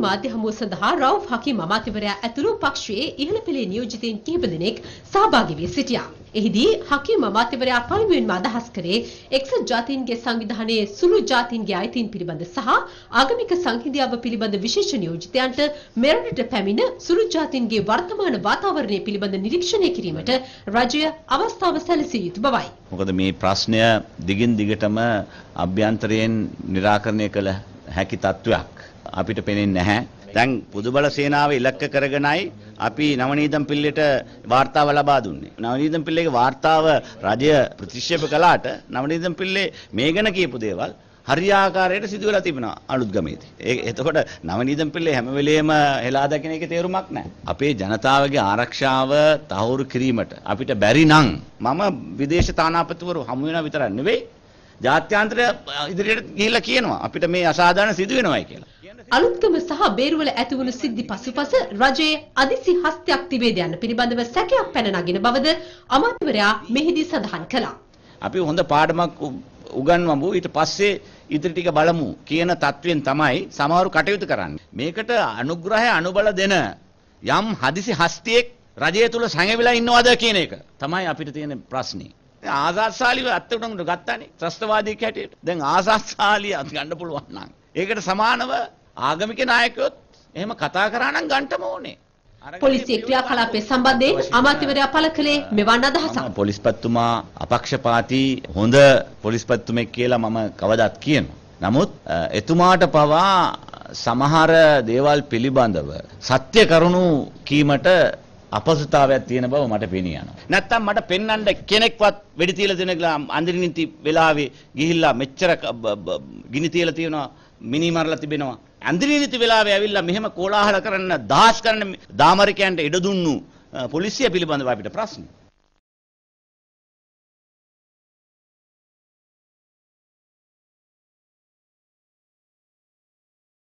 මාධ්‍ය හමුව සඳහා රවුෆ් හකීම් අමාත්‍යවරයා ඇතුළු පක්ෂයේ ඉහළ පෙළේ නියෝජිතයින් කිහිප දෙනෙක් සහභාගී වී සිටියා. එහිදී හකීම් අමාත්‍යවරයා පළමුවෙන්ම අදහස් කරේ එක්සත් ජාතීන්ගේ සංවිධානයේ සුළු ජාතීන්ගේ අයිතීන් පිළිබඳ සහ ආගමික සංහිඳියාව පිළිබඳ විශේෂ නියෝජිතයන්ට මෙරටට පැමිණ සුළු ජාතීන්ගේ වර්තමාන වාතාවරණය පිළිබඳ නිරීක්ෂණය කිරීමට රජය අවස්ථාව සැලසිය යුතු බවයි. මොකද මේ ප්‍රශ්නය දිගින් දිගටම අභ්‍යන්තරයෙන් निराකරණය කළ හැකි තත්වයක් අපිට පේන්නේ නැහැ. දැන් පුදුබල සේනාව ඉලක්ක කරගෙනයි අපි නවනීතම් පිල්ලේට වාර්තාව ලබා දුන්නේ. නවනීතම් පිල්ලේගේ වාර්තාව රජය ප්‍රතික්ෂේප කළාට නවනීතම් පිල්ලේ මේ ගැන කියපු දේවල් හරියාකාරයට සිදු වෙලා තිබෙනවා අලුත්ගමේදී. එතකොට නවනීතම් පිල්ලේ හැම වෙලෙම හෙලා දකින්න එකේ තේරුමක් නැහැ. අපේ ජනතාවගේ ආරක්ෂාව තහවුරු කිරීමට අපිට බැරි නම් මම විදේශ තානාපතිවරු හමු වෙනා විතරක් නෙවෙයි ජාත්‍යන්තර ඉදිරියට ගිහිල්ලා කියනවා අපිට මේ අසාධාරණ සිදු වෙනවායි කියලා. අලුත්ගම සහ බේරුවල ඇතිවුණු සිද්ධි පසුපස රජයේ අදිසි හස්තයක් තිබේද යන්න පිළිබඳව සැකයක් පැන නගින බවද අමාත්‍යවරයා මෙහිදී සඳහන් කළා. අපි හොඳ පාඩමක් උගන්වමු ඊට පස්සේ ඉදිරි ටික බලමු කියන තත්වෙන් තමයි සමහරු කටයුතු කරන්නේ. මේකට අනුග්‍රහය අනුබල දෙන යම් හදිසි හස්තියෙක් රජය තුල සංයවිලා ඉන්නවද කියන එක තමයි අපිට තියෙන ප්‍රශ්නේ. ආසාත්සාලිව අත්තුඩුන්ට ගත්තානේ ත්‍රස්තවාදී කැටියට. දැන් ආසාත්සාලිය අත් ගන්න පුළුවන් නම් ඒකට සමානව ආගමික නායකයොත් එහෙම කතා කරා නම් ගන්නටම ඕනේ. පොලිසිය ක්‍රියාකලාපයේ සම්බන්ධයෙන් අමාත්‍යවරයා පළ කළේ මෙවන් අදහසක්. පොලිස්පතිතුමා අපක්ෂපාතී හොඳ පොලිස්පතිතුමෙක් කියලා මම කවදාත් කියනවා. නමුත් එතුමාට පවා සමහර දේවල් පිළිබඳව සත්‍ය කරුණු කීමට අපහසුතාවයක් තියෙන බව මට පේනිය යනවා. නැත්තම් මට පෙන්වන්න කෙනෙක්වත් වෙඩි තියලා දෙන අඳිරිනිති වෙලාවේ ගිහිල්ලා මෙච්චර ගිනි තියලා තියෙනවා මිනි මරලා තිබෙනවා. අඳිරිනිති වෙලාවේ ඇවිල්ලා මෙහෙම කෝලාහල කරන්න දහස් කරන දාමරිකයන්ට ඉඩ දුන්නු පොලිසිය පිළිබඳව අපිට ප්‍රශ්න.